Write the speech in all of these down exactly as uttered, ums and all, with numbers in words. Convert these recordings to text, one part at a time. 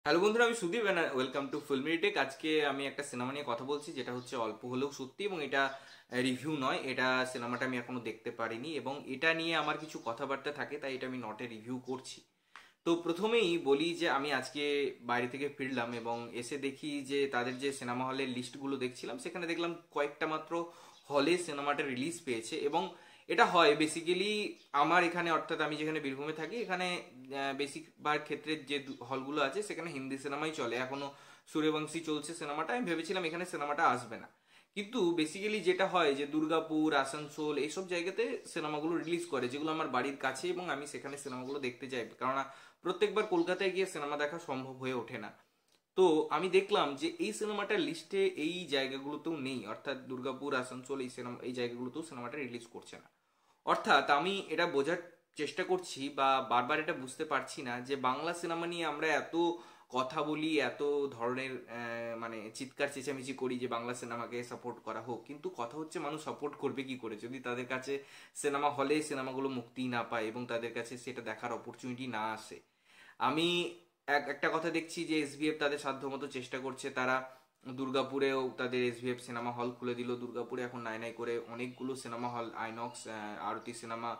Hello বন্ধুরা, আমি Sudip and welcome to filmy tech. আজকে আমি একটা সিনেমা নিয়ে কথা বলছি, যেটা হচ্ছে অল্প হলেও সত্যি, এবং এটা রিভিউ নয়। এটা সিনেমাটা আমি এখনো দেখতে পারিনি এবং এটা নিয়ে আমার কিছু কথাবার্তা থাকে, তাই এটা আমি নটে রিভিউ করছি। তো প্রথমেই বলি যে আমি আজকে বাইরে থেকে ফিরলাম এবং এসে দেখি যে তাদের যে সিনেমা হলের লিস্টগুলো দেখছিলাম, সেখানে দেখলাম কয়েকটা মাত্র হলে সিনেমাটা রিলিজ পেয়েছে। এবং এটা হয় বেসিক্যালি আমার এখানে, অর্থাৎ আমি যেখানে বীরভূমে থাকি, এখানে বেশিরভাগ ক্ষেত্রে যে হলগুলো আছে সেখানে হিন্দি সিনেমাই চলে। এখনো সূর্যবংশী চলছে সিনেমাটা, আমি ভেবেছিলাম এখানে সিনেমাটা আসবে না। কিন্তু বেসিক্যালি যেটা হয় যে দুর্গাপুর, আসানসোল এইসব জায়গাতে সিনেমাগুলো রিলিজ করে, যেগুলো আমার বাড়ির কাছে, এবং আমি সেখানে সিনেমাগুলো দেখতে যাই, কেননা প্রত্যেকবার কলকাতায় গিয়ে সিনেমা দেখা সম্ভব হয়ে ওঠে না। তো আমি দেখলাম যে এই সিনেমাটার লিস্টে এই জায়গাগুলোতেও নেই, অর্থাৎ দুর্গাপুর, আসানসোল এই সিনেমা এই জায়গাগুলোতেও সিনেমাটা রিলিজ করছে না। অর্থাৎ আমি এটা বোঝার চেষ্টা করছি বা বারবার এটা বুঝতে পারছি না যে বাংলা সিনেমা নিয়ে আমরা এত কথা বলি, এত ধরনের আহ, মানে চিৎকার চেঁচামেচি করি যে বাংলা সিনেমাকে সাপোর্ট করা হোক, কিন্তু কথা হচ্ছে মানুষ সাপোর্ট করবে কি করে যদি তাদের কাছে সিনেমা হলে সিনেমাগুলো মুক্তি না পায় এবং তাদের কাছে সেটা দেখার অপরচুনিটি না আসে। আমি এক একটা কথা দেখছি যে এসবিএফ তাদের সাধ্যমতো চেষ্টা করছে, তারা দুর্গাপুরেও তাদের এসবিএফ সিনেমা হল খুলে দিল। দুর্গাপুরে এখন নাই নাই করে অনেকগুলো cinema hall, INOX, Aarti cinema,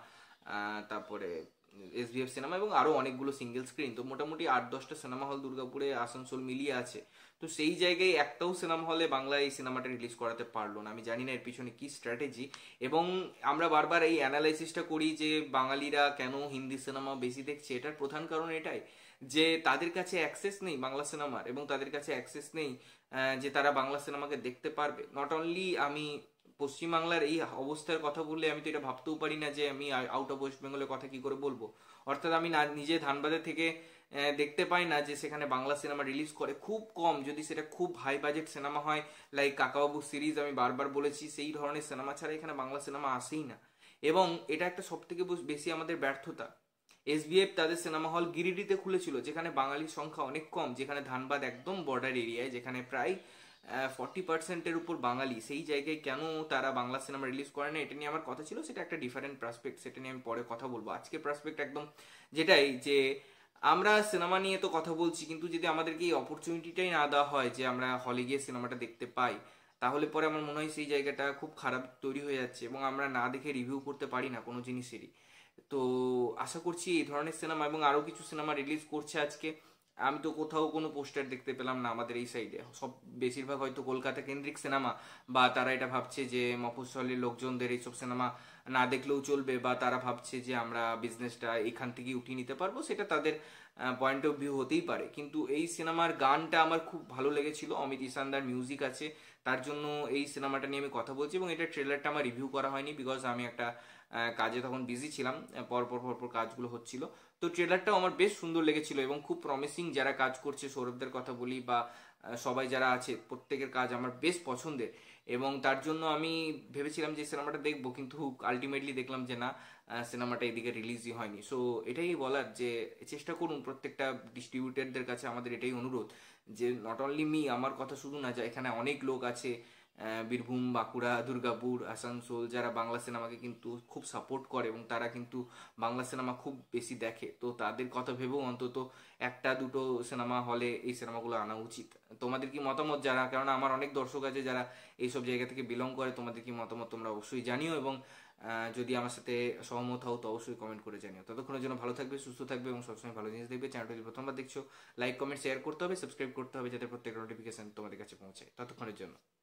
তারপরে এসবিএফ সিনেমা এবং আরো অনেকগুলো সিঙ্গেল স্ক্রিন, তো মোটামুটি আট দশটা সিনেমা হল দুর্গাপুরে, আসানসোল মিলিয়ে আছে। তো সেই জায়গায় একটাও সিনেমা হলে বাংলা এই সিনেমাটা রিলিজ করাতে পারলো না। আমি জানি না এর পিছনে কি স্ট্র্যাটেজি। এবং আমরা বারবার এই অ্যানালাইসিসটা করি যে বাঙালিরা কেন হিন্দি সিনেমা বেশি দেখছে, এটার প্রধান কারণ এটাই যে তাদের কাছে অ্যাক্সেস নেই বাংলা সিনেমার, এবং তাদের কাছে অ্যাক্সেস নেই আহ, যে তারা বাংলা সিনেমাকে দেখতে পারবে। নট অনলি আমি পশ্চিমবাংলার এই অবস্থার কথা বললে আমি তো এটা ভাবতেও পারি না যে আমি আউট অফ ওয়েস্ট বেঙ্গলের কথা কি করে বলবো। অর্থাৎ আমি না নিজে ধানবাদে থেকে আহ, দেখতে পাই না যে সেখানে বাংলা সিনেমা রিলিজ করে, খুব কম, যদি সেটা খুব হাই বাজেট সিনেমা হয় লাইক কাকাবাবু সিরিজ, আমি বারবার বলেছি সেই ধরনের সিনেমা ছাড়া এখানে বাংলা সিনেমা আসেই না। এবং এটা একটা সব থেকে বেশি আমাদের ব্যর্থতা। এসবিএফ তাদের সিনেমা হল গিরিডিতে খুলেছিল, যেখানে বাঙালির সংখ্যা অনেক কম, যেখানে ধানবাদ একদম বর্ডার এরিয়ায়, যেখানে প্রায় ফর্টি পার্সেন্টের উপর বাঙালি, সেই জায়গায় কেন তারা বাংলা সিনেমা রিলিজ করে না, এটা নিয়ে আমার কথা ছিল। সেটা একটা ডিফারেন্ট পার্সপেক্ট, সেটা নিয়ে আমি পরে কথা বলবো। আজকে পার্সপেক্ট একদম যেটাই, যে আমরা সিনেমা নিয়ে তো কথা বলছি, কিন্তু যদি আমাদেরকে এই অপরচুনিটিটাই না দেওয়া হয় যে আমরা হলে গিয়ে সিনেমাটা দেখতে পাই, তাহলে পরে আমার মনে হয় সেই জায়গাটা খুব খারাপ তৈরি হয়ে যাচ্ছে এবং আমরা না দেখে রিভিউ করতে পারি না কোনো জিনিসেরই। তো আশা করছি এই ধরনের সিনেমা এবং আরো কিছু সিনেমা রিলিজ করছে আজকে। আমি তো কোথাও কোনো পোস্টার দেখতে পেলাম না আমাদের এই সাইডে, সব বেশিরভাগ হয়তো কলকাতা কেন্দ্রিক সিনেমা, বা তারা এটা ভাবছে যে মফস্বলের লোকজনদের এইসব সিনেমা না দেখলেও চলবে, বা তারা ভাবছে যে আমরা বিজনেসটা এখান থেকেই উঠিয়ে নিতে পারবো, সেটা তাদের পয়েন্ট অফ ভিউ হতেই পারে। কিন্তু এই সিনেমার গানটা আমার খুব ভালো লেগেছিল, অমিত ইসানদার মিউজিক আছে, তার জন্য এই সিনেমাটা নিয়ে আমি কথা বলছি। এবং এটা ট্রেলারটা আমার রিভিউ করা হয়নি, বিকজ আমি একটা আহ, কাজে তখন বিজি ছিলাম, আহ, পর পর পর পর কাজগুলো হচ্ছিল। তো ট্রেলারটাও আমার বেশ সুন্দর লেগেছিল এবং খুব প্রমিসিং। যারা কাজ করছে, সৌরভদের কথা বলি বা আহ, সবাই যারা আছে, প্রত্যেকের কাজ আমার বেশ পছন্দের, এবং তার জন্য আমি ভেবেছিলাম যে সিনেমাটা দেখবো, কিন্তু আলটিমেটলি দেখলাম যে না, সিনেমাটা এদিকে রিলিজই হয়নি। সো এটাই বলার যে চেষ্টা করুন প্রত্যেকটা ডিস্ট্রিবিউটারদের কাছে, আমাদের এটাই অনুরোধ যে নট অনলি মি, আমার কথা শুধু না, যা এখানে অনেক লোক আছে, আহ, বীরভূম, বাঁকুড়া, দুর্গাপুর, আসানসোল, যারা বাংলা সিনেমাকে কিন্তু খুব সাপোর্ট করে এবং তারা কিন্তু বাংলা সিনেমা খুব বেশি দেখে, তো তাদের কথা ভেবেও অন্তত একটা দুটো সিনেমা হলে এই সিনেমাগুলো আনা উচিত। তোমাদের কি মতামত, যারা, কারণ আমার অনেক দর্শক আছে যারা এইসব জায়গা থেকে বিলং করে, তোমাদের কি মতামত তোমরা অবশ্যই জানিও, এবং আহ, যদি আমার সাথে সহমত হও তো অবশ্যই কমেন্ট করে জানিও। ততক্ষণের জন্য ভালো থাকবে, সুস্থ থাকবে এবং সবসময় ভালো জিনিস দেখবে। চ্যানেলটা যদি প্রথমবার দেখছো, লাইক কমেন্ট শেয়ার করতে হবে, সাবস্ক্রাইব করতে হবে, যাতে প্রত্যেক নোটিফিকেশন তোমাদের কাছে পৌঁছায়। ততক্ষণের জন্য